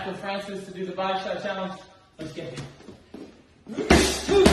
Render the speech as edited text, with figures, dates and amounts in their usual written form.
back with Francis to do the body shot challenge. Let's get it.